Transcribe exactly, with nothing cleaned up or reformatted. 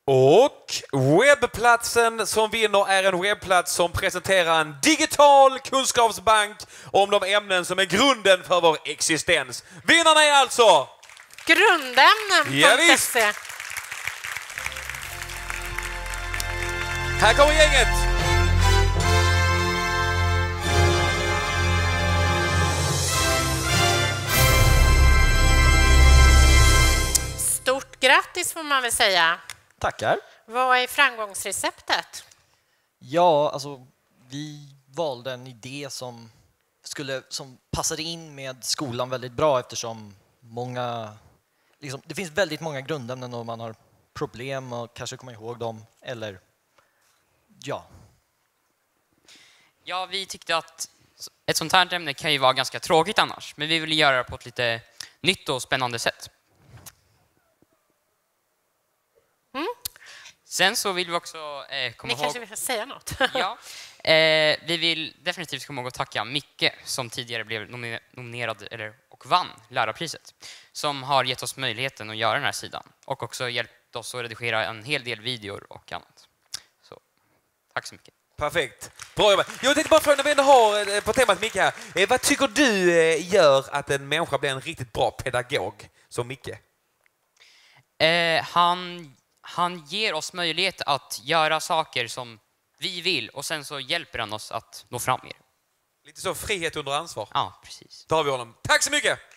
Och webbplatsen som vinner är en webbplats som presenterar en digital kunskapsbank om de ämnen som är grunden för vår existens. Vinnarna är alltså Grundämnen punkt se. Här kommer gänget. Stort grattis får man väl säga. Tackar. Vad är framgångsreceptet? Ja, alltså vi valde en idé som skulle som passade in med skolan väldigt bra eftersom många liksom, det finns väldigt många grundämnen och man har problem och kanske komma ihåg dem eller ja. Ja, vi tyckte att ett sånt här ämne kan ju vara ganska tråkigt annars, men vi ville göra det på ett lite nytt och spännande sätt. Mm. Sen så vill vi också eh, komma Ni ihåg... kanske vill säga något? Ja, eh, vi vill definitivt komma ihåg att tacka Micke som tidigare blev nominer- nominerad eller, och vann lärarpriset. Som har gett oss möjligheten att göra den här sidan och också hjälpt oss att redigera en hel del videor och annat. Så, tack så mycket. Perfekt. Bra jobbat. Jag tänkte bara fråga när vi ändå har på temat Micke här. Eh, vad tycker du eh, gör att en människa blir en riktigt bra pedagog som Micke? Eh, han, han ger oss möjlighet att göra saker som vi vill och sen så hjälper han oss att nå fram mer. Lite så frihet under ansvar. Ja, precis. Då har vi honom. Tack så mycket!